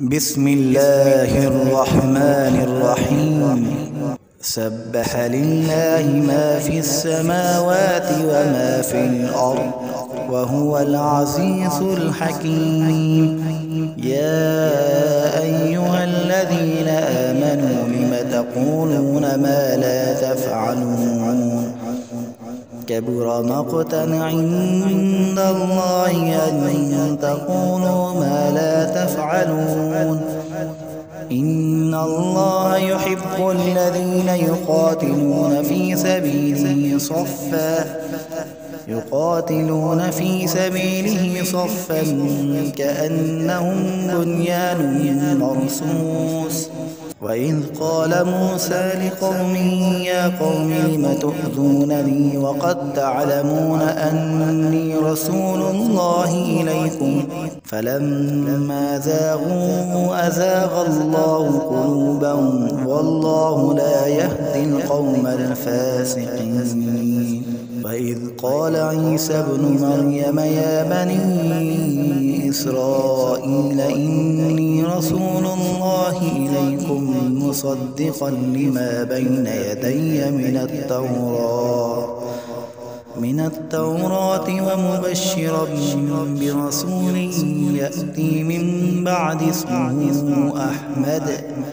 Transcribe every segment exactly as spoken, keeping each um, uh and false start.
بسم الله الرحمن الرحيم. سبح لله ما في السماوات وما في الأرض وهو العزيز الحكيم. يا أيها الذين آمنوا لم تقولون ما لا تفعلون كبر مقتا عند الله أن تقولوا ما لا تفعلون. إن الله يحب الذين يقاتلون في سبيله صفا يقاتلون في سبيله صفا كأنهم بنيان مرصوص. وإذ قال موسى لقومه يا قوم لم تؤذونني وقد تعلمون أني رسول الله إليكم فلما زاغوا أزاغ الله قلوبهم والله لا يهدي القوم الفاسقين. وإذ قال عيسى ابن مريم يا بني إسرائيل إني رسول الله إليكم مصدقا لما بين يدي من التوراة من التوراة ومبشرا برسول يأتي من بعد اسمه أحمد.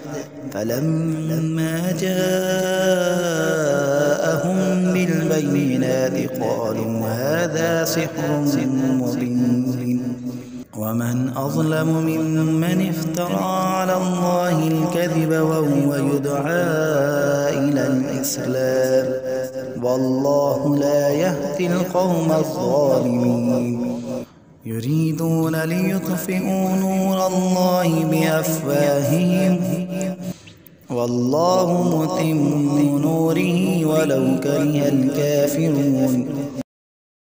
فلما جاءهم بالبينات قالوا هذا سحر مبين. ومن أظلم ممن افترى على الله الكذب وهو يدعى إلى الإسلام والله لا يهدي القوم الظالمين. يريدون ليطفئوا نور الله بأفواههم والله متم نوره ولو كره الكافرون.